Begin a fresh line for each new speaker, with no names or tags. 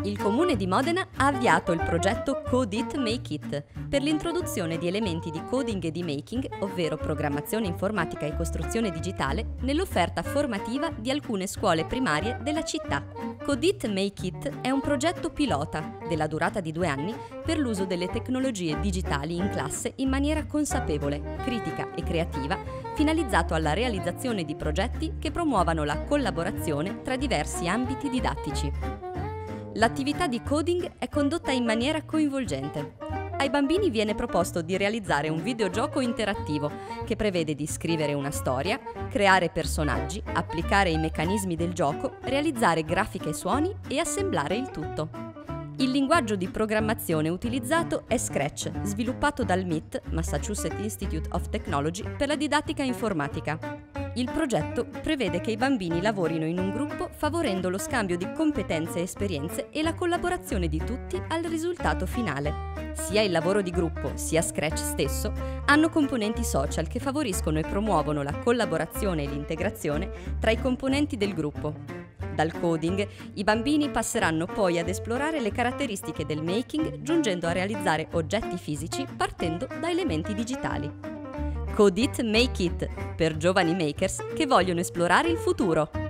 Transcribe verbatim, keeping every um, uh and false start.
Il Comune di Modena ha avviato il progetto Code It Make It per l'introduzione di elementi di coding e di making, ovvero programmazione informatica e costruzione digitale, nell'offerta formativa di alcune scuole primarie della città. Code It Make It è un progetto pilota, della durata di due anni, per l'uso delle tecnologie digitali in classe in maniera consapevole, critica e creativa, finalizzato alla realizzazione di progetti che promuovano la collaborazione tra diversi ambiti didattici. L'attività di coding è condotta in maniera coinvolgente. Ai bambini viene proposto di realizzare un videogioco interattivo che prevede di scrivere una storia, creare personaggi, applicare i meccanismi del gioco, realizzare grafiche e suoni e assemblare il tutto. Il linguaggio di programmazione utilizzato è Scratch, sviluppato dal M I T, Massachusetts Institute of Technology, per la didattica informatica. Il progetto prevede che i bambini lavorino in un gruppo favorendo lo scambio di competenze e esperienze e la collaborazione di tutti al risultato finale. Sia il lavoro di gruppo sia Scratch stesso hanno componenti social che favoriscono e promuovono la collaborazione e l'integrazione tra i componenti del gruppo. Dal coding, i bambini passeranno poi ad esplorare le caratteristiche del making, giungendo a realizzare oggetti fisici partendo da elementi digitali. Code It Make It, per giovani makers che vogliono esplorare il futuro.